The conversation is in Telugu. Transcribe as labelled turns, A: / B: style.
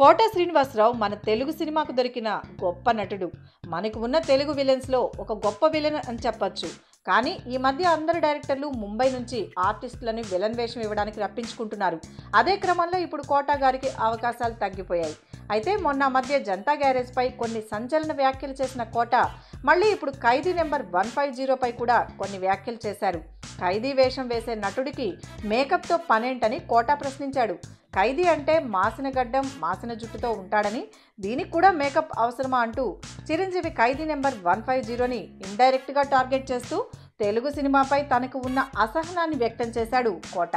A: కోట శ్రీనివాసరావు మన తెలుగు సినిమాకు దొరికిన గొప్ప నటుడు. మనకు ఉన్న తెలుగు విలన్స్లో ఒక గొప్ప విలన్ అని చెప్పచ్చు. కానీ ఈ మధ్య అందరు డైరెక్టర్లు ముంబై నుంచి ఆర్టిస్టులను విలన్ వేషం ఇవ్వడానికి రప్పించుకుంటున్నారు. అదే క్రమంలో ఇప్పుడు కోట గారికి అవకాశాలు తగ్గిపోయాయి. అయితే మొన్న మధ్య జనతా గ్యారేజ్పై కొన్ని సంచలన వ్యాఖ్యలు చేసిన కోట మళ్ళీ ఇప్పుడు ఖైదీ నెంబర్ 150పై కూడా కొన్ని వ్యాఖ్యలు చేశారు. ఖైదీ వేషం వేసే నటుడికి మేకప్తో పనేంటని కోట ప్రశ్నించాడు. ఖైదీ అంటే మాసిన గడ్డం మాసిన జుట్టుతో ఉంటాడని, దీనికి కూడా మేకప్ అవసరమా అంటూ చిరంజీవి ఖైదీ నెంబర్ 150ని ఇండైరెక్ట్గా టార్గెట్ చేస్తూ తెలుగు సినిమాపై తనకు ఉన్న అసహనాన్ని వ్యక్తం చేశాడు కోట.